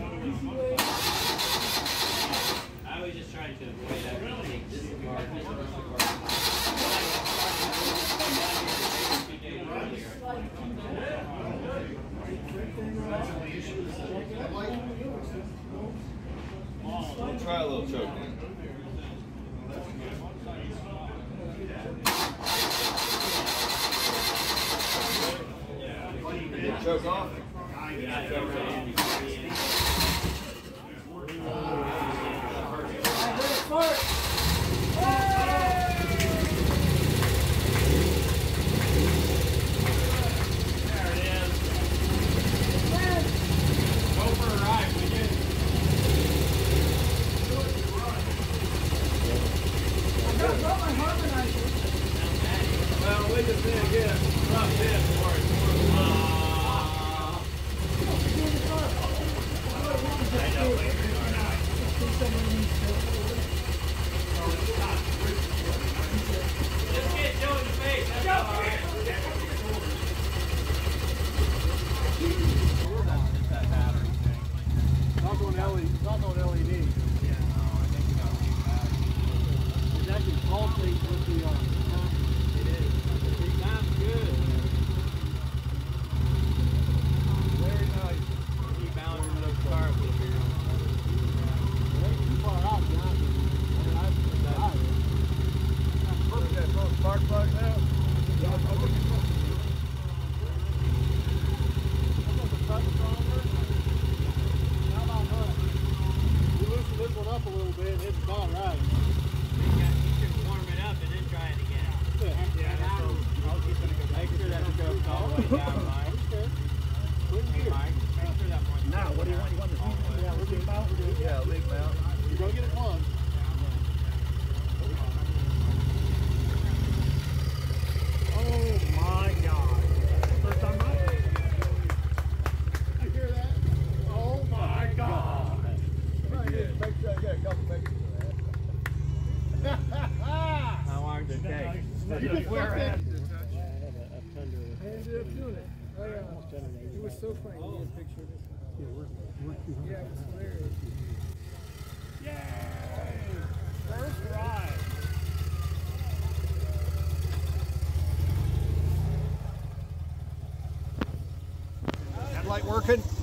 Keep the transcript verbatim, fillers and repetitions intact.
I was just trying to avoid everything. This is hard. This is hard. We'll try a little choke then. Choke off. Well, we just need to get a rough in for it. Let's get Joe in the face. That's all right. Not on L E D. Not on L E D. Yeah, no, I think we got to leave that. It's actually pulsates with the uh, it is. It sounds good. Very nice. He balanced those cars with here. It ain't too far out, John. I mean, I put that out. Look at that spark plug now. Yeah, I'll look at that. This one up a little bit, and it's about right. You should warm it up and then try it again. Yeah, yeah, that's I'll keep it go. Make sure that goes all the way down, Mike. Okay. Hey, Mike, make sure that one. Now, what do you want? You want this? Yeah, we'll leave mount. Yeah, leave mount. You're going to get it plugged. Oh my God! First time right? You hear that? Oh my God! Make sure I get a couple pictures of that. How long did it take? You can wear it. I ended up doing it. Oh, yeah. It was so funny. You get a picture of this. Yeah, it was hilarious. Yay! First ride. Headlight working?